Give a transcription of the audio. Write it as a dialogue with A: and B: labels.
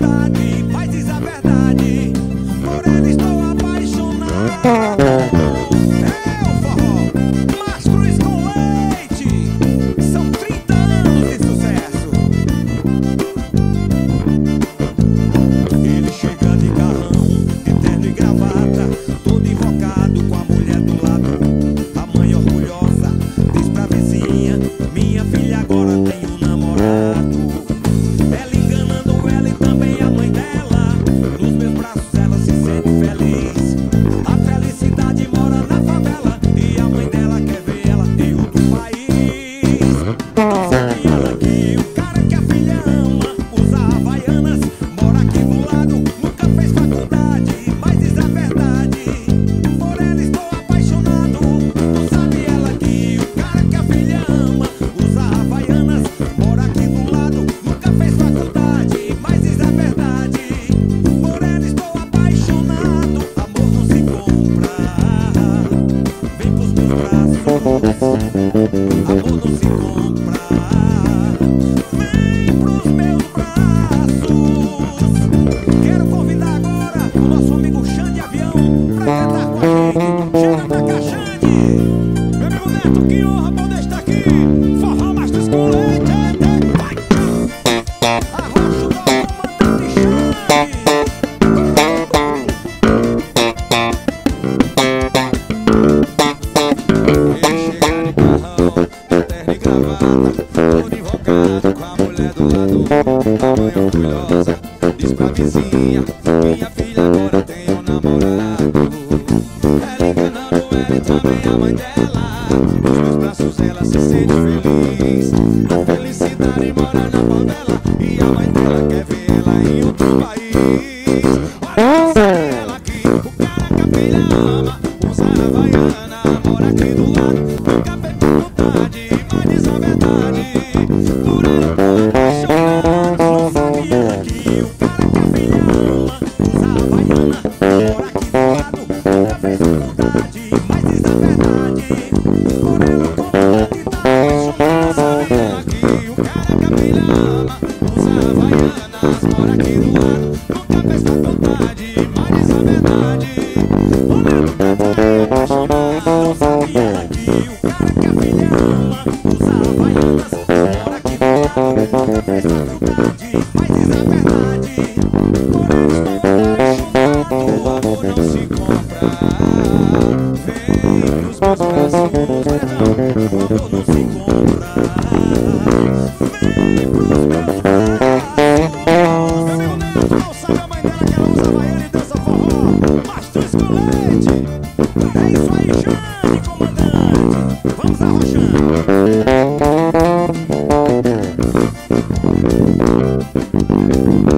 A: faculdade, mas diz a verdade, por ele estou apaixonado. É o forró Márcio Cruz com Leite, são 30 anos de sucesso. Ele chega de carrão, de terno e gravata, todo invocado com a mulher do lado. A mãe orgulhosa diz pra vizinha: minha filha agora tem um namorado. Ela enganando ela e também a mãe dela, nos meus braços ela se sente feliz. A felicidade mora na favela e a mãe dela quer ver ela em outro país. Sabe ela que o cara que a filha ama usa havaianas, mora aqui do lado, nunca fez faculdade, mas diz a verdade, por ela estou apaixonado. Não sabe ela que o cara que a filha ama usa havaianas, mora aqui do lado, nunca fez faculdade, mas diz a verdade, por ela estou apaixonado. Amor não se compra, vem pros meus braços. Amor não se compra, vem pros meus braços. Quero convidar agora o nosso amigo Xande Avião pra cantar com a gente. Chega pra cá, Xande. Meu amigo Neto, que honra poder estar aqui. Forró Márcio com Leite, vai! Arrocha o nosso comandante Xande. Ele chega de carrão, de terno e gravata, todo invocado com a mulher do lado. A mãe orgulhosa diz pra vizinha: minha filha agora tem um namorado. Ela enganando ela e também a mãe dela, nos meus braços ela se sente feliz. A felicidade mora na favela e a mãe dela quer ver ela em outro país. Olha, sabe ela que o cara que a filha ama usa havaiana, mora aqui do lado, nunca fez faculdade, mas diz a verdade, por ela tô apaixonado. Não sabe ela que o cara que a filha ama usa havaiana, mora aqui do lado, nunca fez faculdade, mas diz a verdade, por ela o comandante tá apaixonado. Não sabe ela que o cara que a filha ama usa havaianas, mora aqui do lado, nunca fez faculdade, mas diz a verdade, por ela o comandante tá apaixonado. Não sabe ela que o cara que a filha ama usa havaianas, mora aqui do lado, nunca fez faculdade, mas diz a verdade, por ela estou apaixonado. Amor não se compra, vem pros meus braços. Amor não se compra, vem pros meus braços. Meu Neto, não sabe a mãe dela que ela usa havaiana e dança forró Márcio com Leite. É isso aí, Xande, comandante, vamos arrochando.